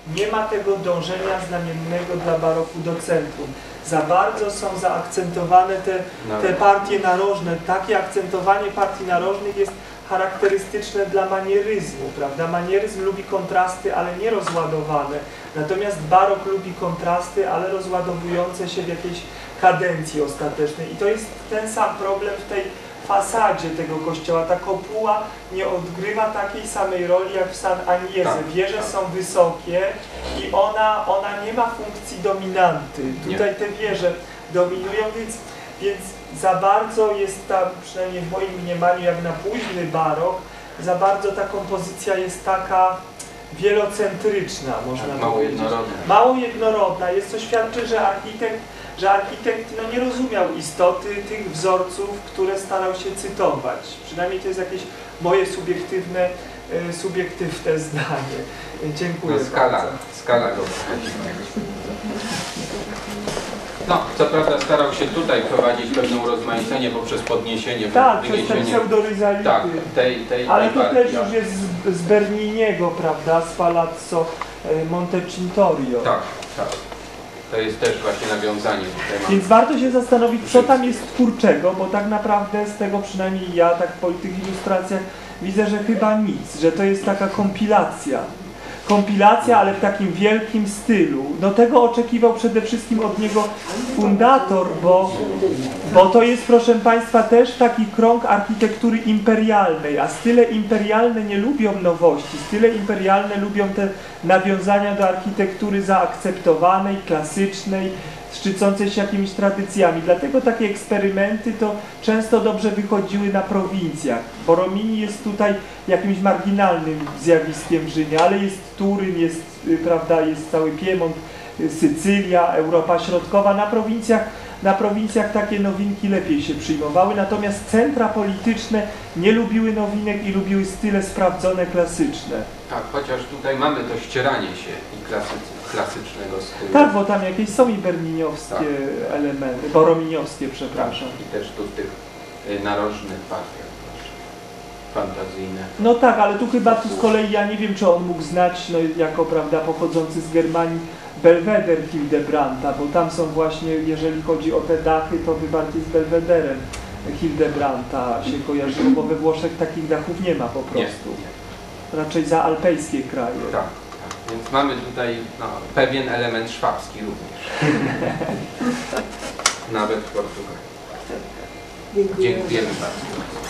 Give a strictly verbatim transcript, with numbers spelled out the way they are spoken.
nie ma tego dążenia znamiennego dla baroku do centrum. Za bardzo są zaakcentowane te, te partie narożne. Takie akcentowanie partii narożnych jest charakterystyczne dla manieryzmu, prawda? Manieryzm lubi kontrasty, ale nie rozładowane. Natomiast barok lubi kontrasty, ale rozładowujące się w jakiejś kadencji ostatecznej. I to jest ten sam problem w tej fasadzie tego kościoła. Ta kopuła nie odgrywa takiej samej roli jak w San Aniese. Wieże są wysokie i ona, ona nie ma funkcji dominanty. Tutaj te wieże dominują, więc, więc za bardzo jest tam, przynajmniej w moim mniemaniu, jak na późny barok, za bardzo ta kompozycja jest taka wielocentryczna, można tak, mało powiedzieć. Jednorodna. Mało jednorodna. Jest to świadczy, że architekt że architekt no, nie rozumiał istoty tych wzorców, które starał się cytować. Przynajmniej to jest jakieś moje subiektywne, e, subiektywne zdanie. E, dziękuję no, skala, bardzo. Skala go. No, co prawda starał się tutaj prowadzić pewne urozmaicenie poprzez podniesienie, tak, przez ten pseudoryzality. Tak, tej, tej, ale tej to partii, też już jest z, z Berniniego, prawda, z Palazzo Montecintorio. Tak, tak. To jest też właśnie nawiązanie. Więc warto się zastanowić, co tam jest twórczego, bo tak naprawdę z tego przynajmniej ja, tak po tych ilustracjach, widzę, że chyba nic, że to jest taka kompilacja. Kompilacja, ale w takim wielkim stylu. No tego oczekiwał przede wszystkim od niego fundator, bo, bo to jest, proszę Państwa, też taki krąg architektury imperialnej, a style imperialne nie lubią nowości. Style imperialne lubią te nawiązania do architektury zaakceptowanej, klasycznej, szczycącej się jakimiś tradycjami. Dlatego takie eksperymenty to często dobrze wychodziły na prowincjach. Borromini jest tutaj jakimś marginalnym zjawiskiem w Rzymie, ale jest Turyn, jest, prawda, jest cały Piemont, Sycylia, Europa Środkowa. Na prowincjach, na prowincjach takie nowinki lepiej się przyjmowały, natomiast centra polityczne nie lubiły nowinek i lubiły style sprawdzone, klasyczne. Tak, chociaż tutaj mamy to ścieranie się i klasycy, klasycznego stylu. Tak, bo tam jakieś są i berniniowskie tak. elementy, borominiowskie, przepraszam. Tak, i też tu w tych y, narożnych partiach fantazyjne. No tak, ale tu chyba tu z kolei ja nie wiem, czy on mógł znać, no, jako prawda, pochodzący z Germanii, Belweder Hildebrandta, bo tam są właśnie, jeżeli chodzi o te dachy, to by bardziej z Belwederem Hildebrandta się kojarzyło, bo we Włoszech takich dachów nie ma po prostu. Nie, nie. Raczej zaalpejskie kraje. Tak, tak. Więc mamy tutaj no, pewien element szwabski również. Nawet w Portugalii. Dziękujemy. Dziękujemy bardzo.